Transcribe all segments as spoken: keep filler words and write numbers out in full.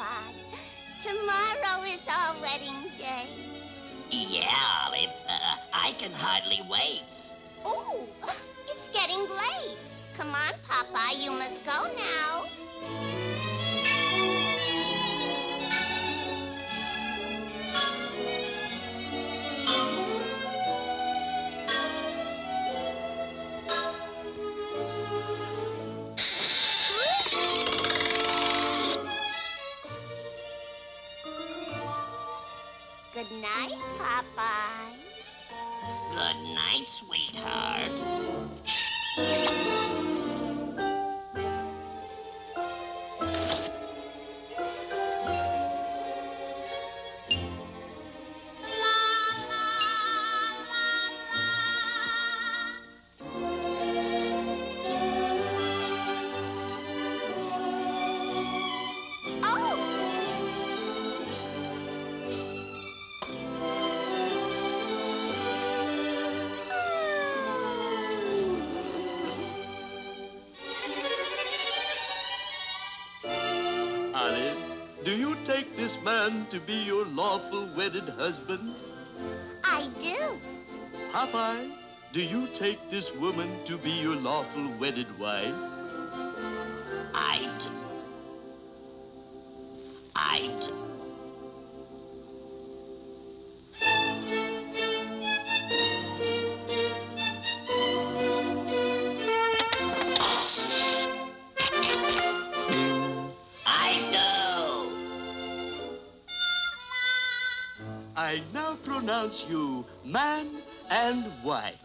Popeye. Tomorrow is our wedding day. Yeah, Olive. Uh, I can hardly wait. Oh, it's getting late. Come on, Popeye, you must go now. Good night, Popeye. Good night, sweetheart. Olive, do you take this man to be your lawful wedded husband? I do. Popeye, do you take this woman to be your lawful wedded wife? I do. I do. I now pronounce you man and wife.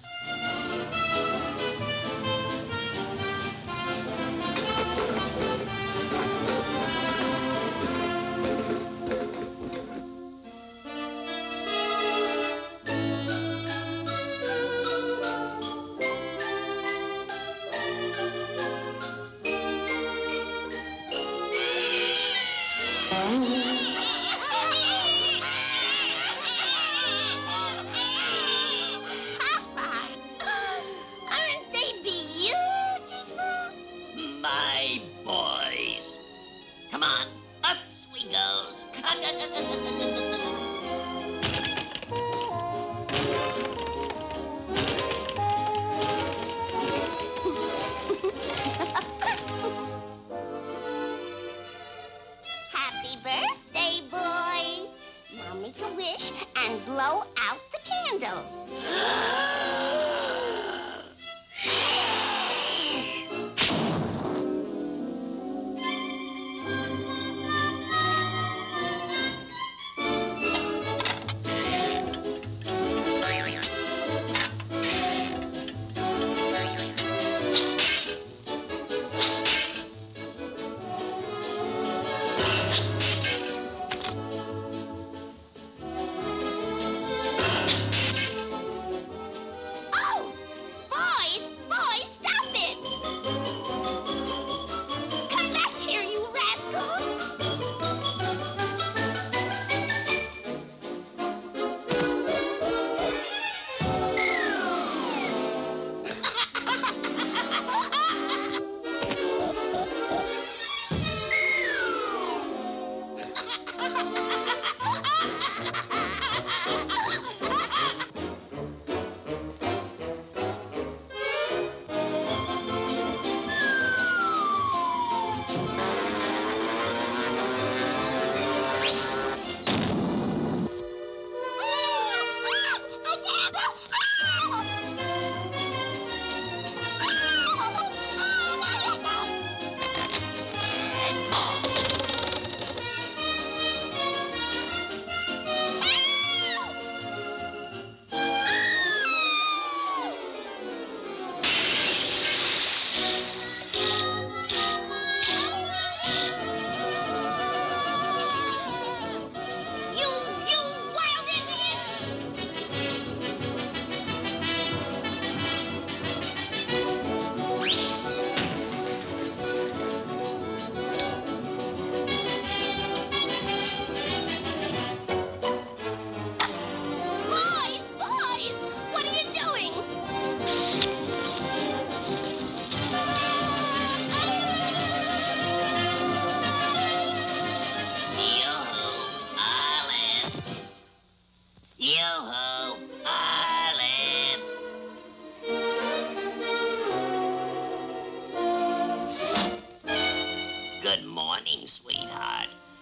My boys. Come on, up we goes. Happy birthday, boys. Now make a wish and blow out the candles.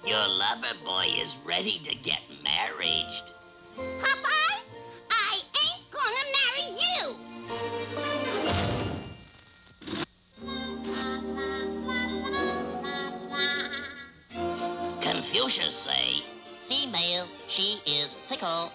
Your lover boy is ready to get married. Popeye, I ain't gonna marry you. Confucius say, female, she is fickle.